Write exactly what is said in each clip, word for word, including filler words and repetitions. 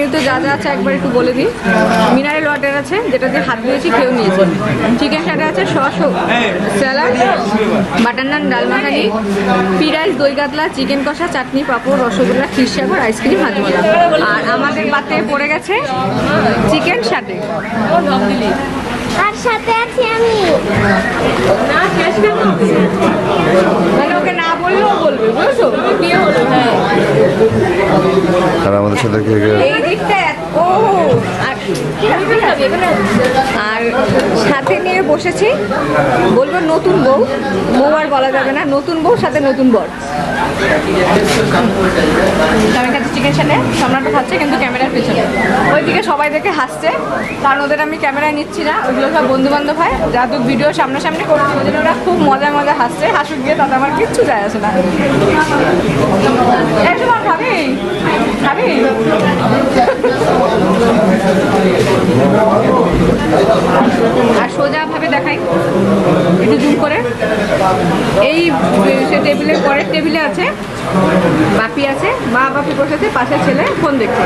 মেনুতে যা যা আছে একবার একটু বলে দিই। মিনারেল ওয়াটার আছে, যেটা দিয়ে হাত ধুয়েছি, কেউ নিয়েছে। চিকেন স্টার্টার আছে, sauce, salad, butter naan, dal makhani, fried rice, দই কাতলা, চিকেন কষা, চাটনি, পাঁপড়, রসগোল্লা, ক্ষীরসাগর, আইসক্রিম, হাজমোলা। আর আমাদের পাতে পড়ে গেছে চিকেন সাথে। আর সাথে আছি আমি। না শেষ কেন? মানে ওকে না বললেও বলবে, বুঝছো? কি হলো? হ্যাঁ, আর আমাদের সাথে কে কে? এই দিকটা ও আর আর সাথে নিয়ে বসেছি, বলবো নতুন বউ। বউ আর বলা যাবে না, নতুন বউ সাথে নতুন বর। আমি খাচ্ছি চিকেন সাথে, সম্রাটও খাচ্ছে কিন্তু ক্যামেরার পেছনে। ওইদিকে সবাই দেখে হাসছে, কারণ ওদের আমি ক্যামেরায় নিচ্ছি না, ওইগুলো সব বন্ধু বান্ধব হয়, যাদু ভিডিও সামনাসামনি করছি, ওই জন্য ওরা খুব মজা মজা হাসছে। হাসুক গিয়ে তাতে আমার কিচ্ছু যায় আসে না। একদম খাবি খাবি আর সোজা ভাবে দেখাই একটু জুম করে। এই সে টেবিলের পরের টেবিলে আছে বাপি, আছে মা, বাপি বসেছে, পাশে ছেলে ফোন দেখছে।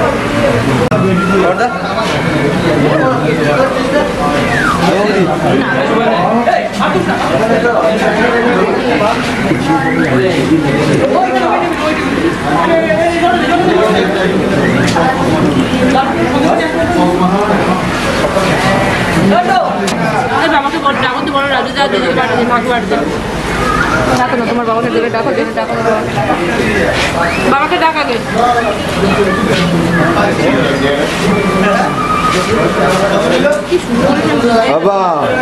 ডাকো না তোমার বাবাকে, দেবে ডাকো, দেবে ডাকো, বাবাকে ডাক আগে। বাবা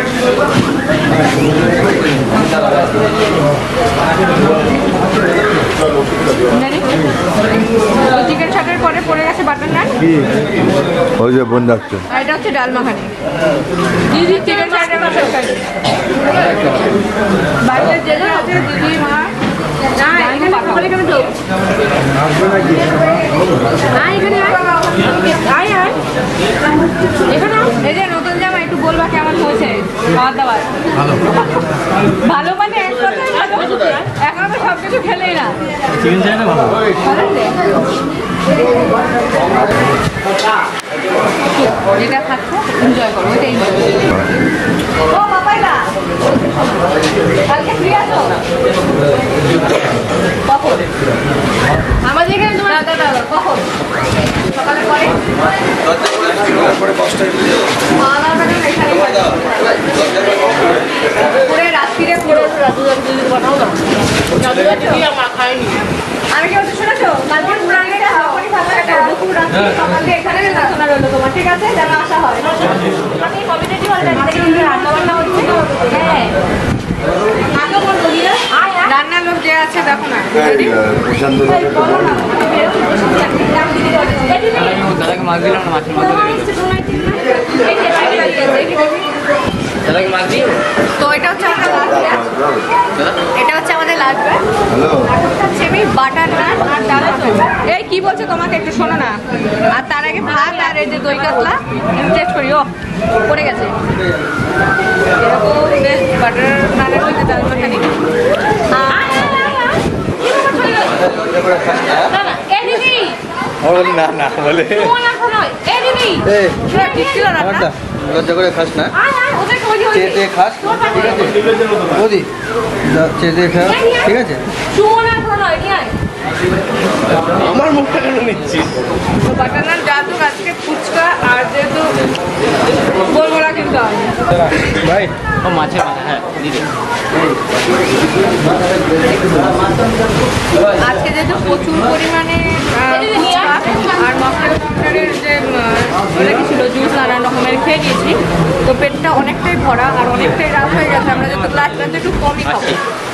চিকেন শাকের পরে পড়ে গেছে বাটার নান, ওই যে বোন ডাকছে। আর এটা হচ্ছে ডাল মাখানি। দিদি চিকেন শাকের মশলা খাই, বাইরে যে যে আছে দিদি মা। না এখানে পাঠালে কেন তো? না এখানে আয় আয় এখানে। এই যে নতুন জামা, একটু বলবা কেমন হয়েছে খাওয়া দাওয়া? ভালো মানে এক কথাই ভালো, এখন তো সব কিছু খেলেই না। চিকেন চাই না ভালো যেটা খাচ্ছ এনজয় করো, ওইটাই ও বাবাইলা। কালকে ফ্রি আছো? কখন? আমাদের এখানে তোমার দাদা কখন? সকালের পরে পুরো রাত্রিরে পুরো বানাও না। আমি কি বলতে শুনেছো? কালকে পুরানে হাওয়ানি ভাষা একটা দুপুর রাত্রি সকালে এখানে নাচনা রইলো তোমার, ঠিক আছে? যেন আসা হয়। আমি কমিউনিটি হল থেকে রান্না বান্না হচ্ছে। হ্যাঁ রান্নার লোক যে আছে দেখো না, তো এটা হচ্ছে এটা হচ্ছে আমাদের লাস্ট ব্যাচ। হচ্ছে আমি বাটার নান আর ডাল। এই কি বলছে তোমাকে একটু শোনো না। আর তার আগে ভাত আর এই যে দই কাতলা টেস্ট করি। ও পড়ে গেছে বাটার নানের মধ্যে ডাল মাখানি। না না বলে ঠিক ছিল না, লজ্জা করে খাস না, চেয়ে চেয়ে খাস, ঠিক আছে বৌদি, চেয়ে চেয়ে খাস, ঠিক আছে? আমার মুখটা কেন নিচ্ছিস? বাটার নান যেহেতু আজকে ফুচকা আর যেহেতু বলবো না কিন্তু ভাই ও মাছের মাথা, হ্যাঁ দিদি। আজকে যেহেতু প্রচুর পরিমাণে আর মশলার যে ওটা কি ছিল জুস নানান রকমের খেয়ে নিয়েছি, তো পেটটা অনেকটাই ভরা আর অনেকটাই রাত হয়ে গেছে। আমরা যেহেতু ক্লাস রাতে একটু কমই খাবো।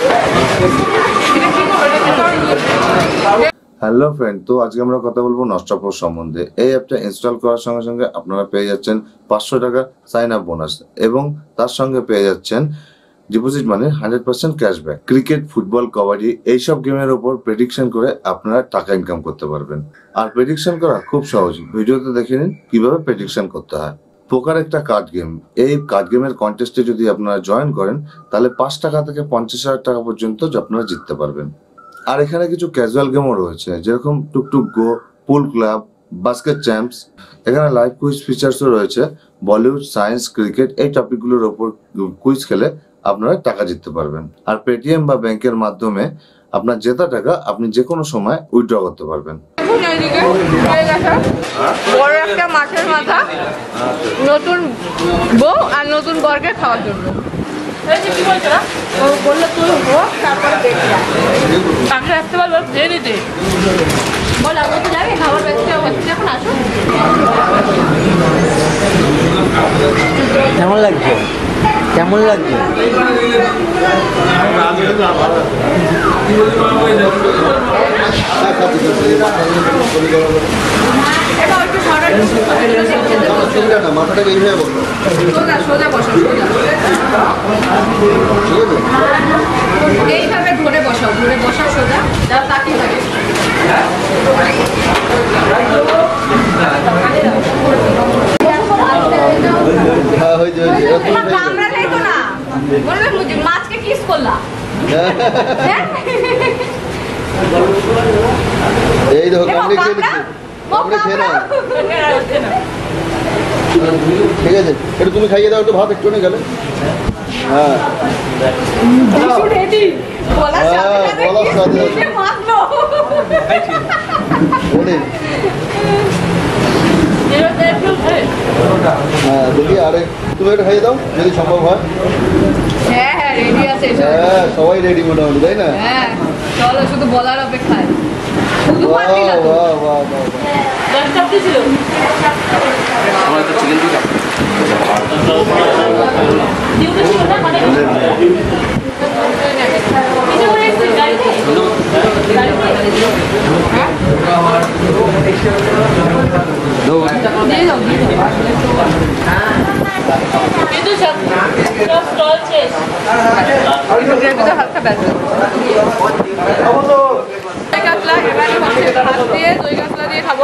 হ্যালো ফ্রেন্ড, তো আজকে আমরা কথা বলবো নস্টাপোর সম্বন্ধে। এই অ্যাপটা ইনস্টল করার সঙ্গে সঙ্গে আপনারা পেয়ে যাচ্ছেন পাঁচশো টাকা সাইন আপ বোনাস এবং তার সঙ্গে পেয়ে যাচ্ছেন ডিপোজিট মানে hundred percent cashback. Cricket, football, kabaddi এইসব গেমের ওপর প্রেডিকশন করে আপনারা টাকা ইনকাম করতে পারবেন। আর প্রেডিকশন করা খুব সহজ, ভিডিওতে দেখে নিন কিভাবে প্রেডিকশন করতে হয়। পোকার একটা কার্ড গেম, এই কার্ড গেমের কন্টেস্টে যদি আপনারা জয়েন করেন তাহলে পাঁচ টাকা থেকে পঞ্চাশ হাজার টাকা পর্যন্ত আপনারা জিততে পারবেন। আর এখানে কিছু ক্যাজুয়াল গেমও রয়েছে, যেরকম Tuk Tuk Go, Pool Club, Basket Champs. এখানে লাইভ কুইজ ফিচার্সও রয়েছে। বলিউড, সায়েন্স, ক্রিকেট এই টপিকগুলোর ওপর কুইজ খেলে আপনারা টাকা জিততে পারবেন। আর পেটিএম বা ব্যাংকের মাধ্যমে আপনার জেতা টাকা আপনি যে কোনো সময় উইথড্র করতে পারবেন। বড় একটা মাছের মাথা নতুন বউ আর নতুন বরকে খাওয়ার জন্য। বললো তুই তারপরে আমি আসতে পারবো দিয়ে নিতে বল। আপনি তো যাবে খাবার ব্যবস্থা হচ্ছে এখন আসুন। কেমন লাগছে কেমন লাগছে মাথাটাকে এইভাবে বলবো, সোজা বসো, এইভাবে ধরে বসাও, ধরে বসাও সোজা, যা তাকিয়ে থাকে। কামড়ালেই তো না বলবে মাছকে কিস করলাম। এই দেখো কামড়ে খেয়ে নিচ্ছে, কামড়ে খেয়ে নাও। ঠিক আছে, একটু তুমি খাইয়ে দাও একটু ভাত একটু নিয়ে গেলে। হ্যাঁ বলার সাথে সাথে মাখলো। হ্যাঁ দেখি, আরে তুমি একটু খাইয়ে দাও যদি সম্ভব হয়। হ্যাঁ হ্যাঁ রেডি আছে, হ্যাঁ সবাই রেডি মোটামুটি, তাই না? হ্যাঁ চলো, শুধু বলার অপেক্ষায়। বাহ বাহ বাহ বাহ। আমরা তো চিকেন টিকা হালকা ব্যাপার কাতলা এবারে হচ্ছে ভাত দিয়ে দই কাতলা দিয়ে খাবো।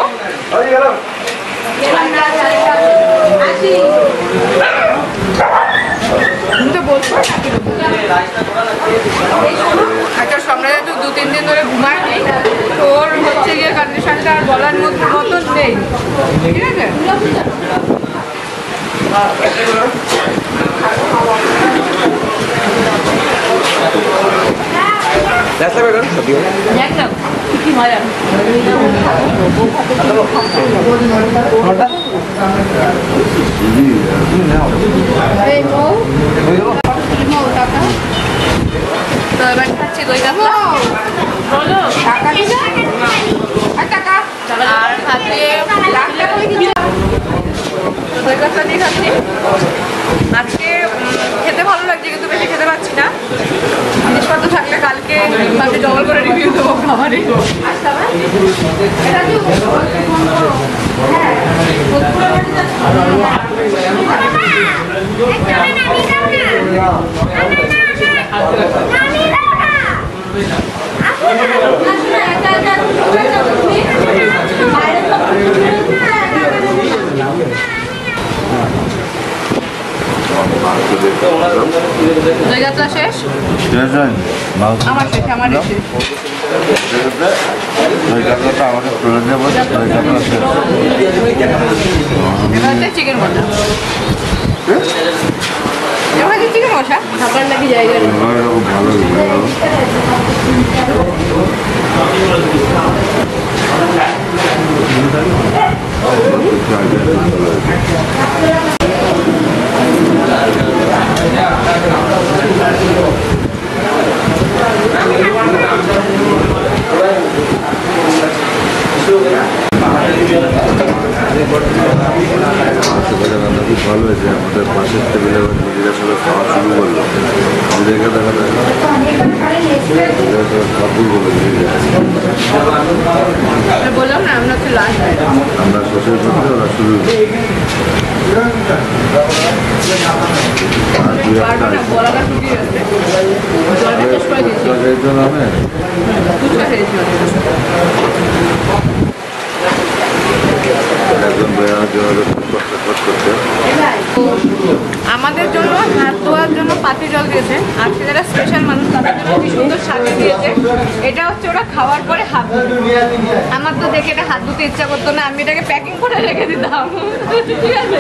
একটা সম্রাট একটু দু তিন দিন ধরে ঘুমায়নি, তোর হচ্ছে গিয়ে কন্ডিশনটা আর বলার মধ্যে মতন নেই, ঠিক আছে? একদম কি মজা। এই মৌ মৌ টাকা তো এবার খাচ্ছি দই কাতলা। বলো টাকা দিবে আর টাকা আর ভাত দিয়ে লাখ টাকা দই কাতলা দিয়ে খাচ্ছি। আজকে খেতে ভালো লাগছে কিন্তু বেশি খেতে পারছি না। জিনিসপত্র থাকলে কালকে আমি ডবল করে রিভিউ দেবো খাবারে। দই কাতলা শেষ, আমার শেষ, আমার শেষ। দই কাতলাটা আমাকে তুলে নেবো, দই কাতলা শেষ। এবার চিকেন কষা, এবার চিকেন কষা খাবার নাকি জায়গা নেই। ভালো ভালো হয়েছে। আমাদের পাশের টেবিলে দিদিরা সবাই খাওয়া শুরু করলো, দিদিকে দেখা দেখা খাবুই বলে বললাম না আমরা তো লাস্ট আমরা শ্বশুর করতে ওরা শুরু বলাটা টুকিয়ে গেছে। জলটা শেষ করে দিয়েছি, নামে ফুচকা খেয়েছি। একজন বেড়ানোর জন্য করতে আমার আমাদের জন্য হাত ধোয়ার জন্য পাতি জল দিয়েছে, আজকে যারা স্পেশাল মানুষ তাদের জন্য কি সুন্দর সাজিয়ে দিয়েছে। এটা হচ্ছে ওরা খাওয়ার পরে হাত ধোবে। আমার তো দেখে এটা হাত ধুতে ইচ্ছা করতো না, আমি এটাকে প্যাকিং করে রেখে দিতাম। ঠিক আছে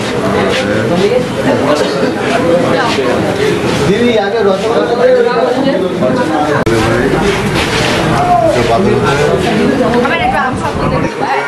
দিদি আগে আমার একটু আম সব দিতে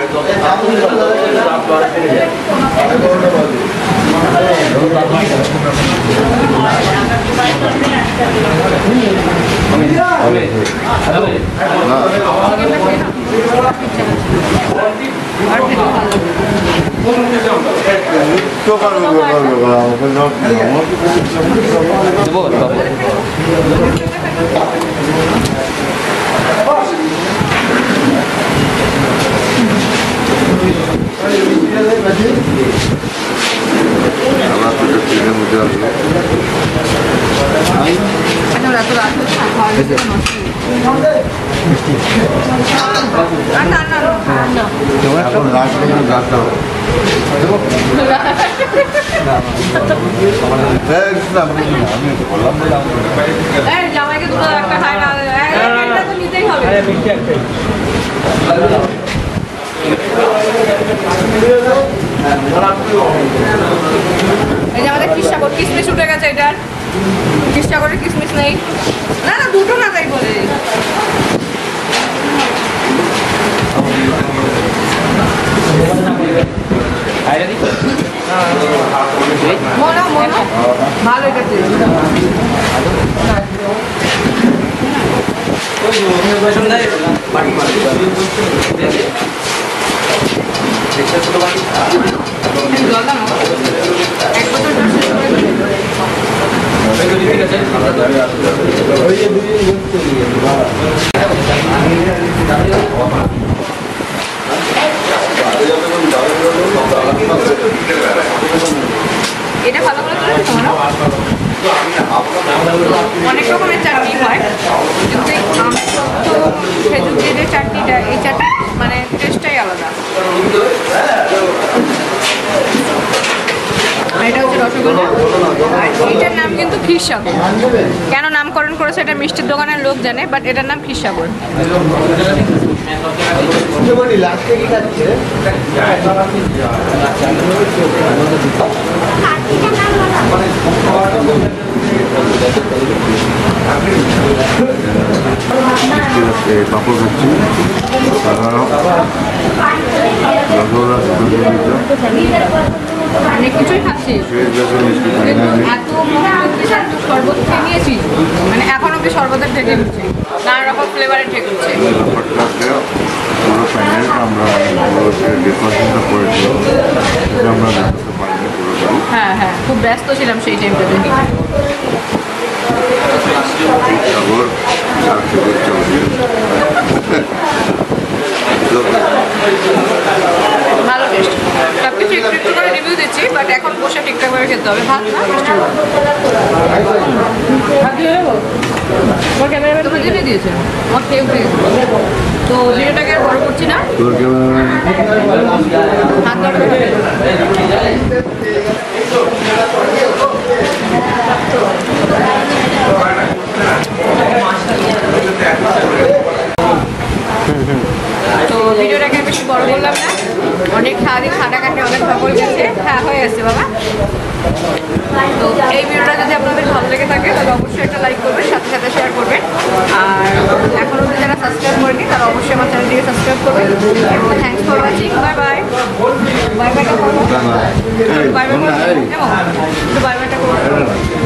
জামাইকে দুটো একটা খায় না, তো নিতেই হবে। এই যে আমাদের কিসসাগর কিসমিস উঠে গেছে, এটার কিসসাগরের কিসমিস নেই। না না দুটো না, তাই বলে মনে মনে ভালো এটা এক বছর এটা ভালো করে করে তোমার অনেক রকমের চাটনি হয়, কিন্তু এই আম সত্য খেজুর দিয়ে যে চাটনিটা, এই চাটনি মানে টেস্টটাই আলাদা। এটা হচ্ছে রসগোল্লা, আর এটার নাম কিন্তু ক্ষীরসাগর। কেন নামকরণ করেছে এটা মিষ্টির দোকানের লোক জানে, বাট এটার নাম ক্ষীরসাগর। পাপড় খাচ্ছি, অনেক কিছুই খাচ্ছি, এত শরবত খেয়ে নিয়েছি, মানে এখন অব্দি শরবতের ঠেকে উঠছে, নানা রকম ফ্লেভারের ঠেকে উঠছে। পুরো প্যানেল আমরা ডেকোরেশনটা করেছি, আমরা দেখাতে পারিনি পুরোটাই। হ্যাঁ হ্যাঁ, খুব ব্যস্ত ছিলাম সেই টাইমটাতে। সাগর আর খেজুর চৌধুরী ভালো টেস্ট, সব কিছু একটু একটু করে রিভিউ দিচ্ছি, বাট এখন বসে ঠিকঠাকভাবে খেতে হবে। ভাত না তোমরা জেনে দিয়েছে আমার খেয়ে উঠে গেছে, তো ভিডিওটাকে আর বড় করছি না। তোর ক্যামেরা হাত ধরে তো ভিডিওটাকে বেশি বড় করলাম না, অনেক সারাদিন খাটা কাটে অনেক খবর গেছে। হ্যাঁ হয়ে আসছে বাবা। তো এই ভিডিওটা যদি আপনাদের ভালো লেগে থাকে তাহলে অবশ্যই একটা লাইক করবেন, সাথে সাথে শেয়ার করবেন, আর এখনও যারা সাবস্ক্রাইব করেনি তারা অবশ্যই আমার চ্যানেলটিকে সাবস্ক্রাইব করবেন। এবং thanks for watching, bye bye. Bye বাইটা করবো, বাই বাই করবো, বাই বাইটা করবো।